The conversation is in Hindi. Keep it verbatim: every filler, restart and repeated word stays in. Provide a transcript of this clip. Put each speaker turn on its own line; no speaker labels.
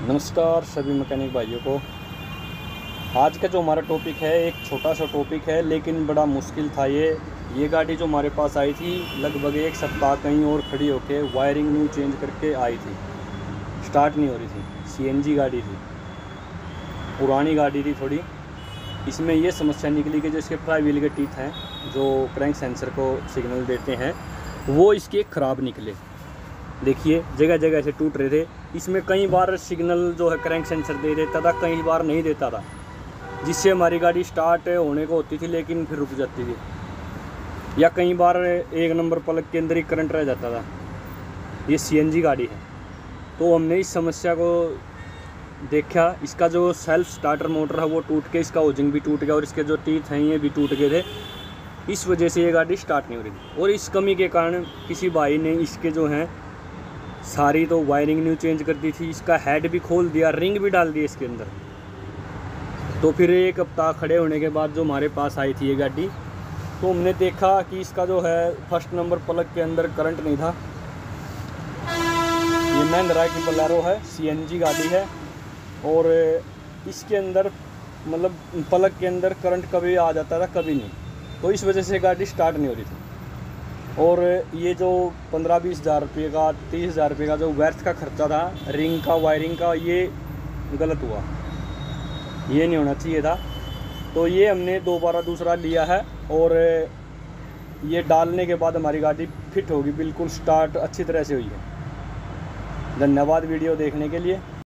नमस्कार सभी मैकेनिक भाइयों को। आज का जो हमारा टॉपिक है एक छोटा सा टॉपिक है, लेकिन बड़ा मुश्किल था। ये ये गाड़ी जो हमारे पास आई थी लगभग एक सप्ताह कहीं और खड़ी होके वायरिंग न्यू चेंज करके आई थी, स्टार्ट नहीं हो रही थी। सीएनजी गाड़ी थी, पुरानी गाड़ी थी थोड़ी। इसमें ये समस्या निकली कि जो इसके फ्लाई व्हील के टीथ हैं जो क्रैंक सेंसर को सिग्नल देते हैं वो इसके ख़राब निकले। देखिए जगह जगह से टूट रहे थे। इसमें कई बार सिग्नल जो है क्रैंक सेंसर दे देता था, कई बार नहीं देता था, जिससे हमारी गाड़ी स्टार्ट होने को होती थी लेकिन फिर रुक जाती थी, या कई बार एक नंबर प्लग के अंदर ही करंट रह जाता था। ये सीएनजी गाड़ी है, तो हमने इस समस्या को देखा। इसका जो सेल्फ स्टार्टर मोटर है वो टूट के इसका होजिंग भी टूट गया और इसके जो टीथ हैं ये भी टूट गए थे। इस वजह से ये गाड़ी स्टार्ट नहीं हो रही थी, और इस कमी के कारण किसी भाई ने इसके जो हैं सारी तो वायरिंग न्यू चेंज कर दी थी, इसका हेड भी खोल दिया, रिंग भी डाल दी इसके अंदर। तो फिर एक हफ्ता खड़े होने के बाद जो हमारे पास आई थी ये गाड़ी, तो हमने देखा कि इसका जो है फर्स्ट नंबर प्लग के अंदर करंट नहीं था। ये महिंद्रा की बोलेरो है, सीएनजी गाड़ी है, और इसके अंदर मतलब प्लग के अंदर करंट कभी आ जाता था कभी नहीं, तो इस वजह से गाड़ी स्टार्ट नहीं हो रही थी। और ये जो पंद्रह बीस हज़ार रुपये का तीस हज़ार रुपये का जो व्यर्थ का खर्चा था रिंग का वायरिंग का, ये गलत हुआ, ये नहीं होना चाहिए था। तो ये हमने दोबारा दूसरा लिया है, और ये डालने के बाद हमारी गाड़ी फिट होगी, बिल्कुल स्टार्ट अच्छी तरह से हुई है। धन्यवाद वीडियो देखने के लिए।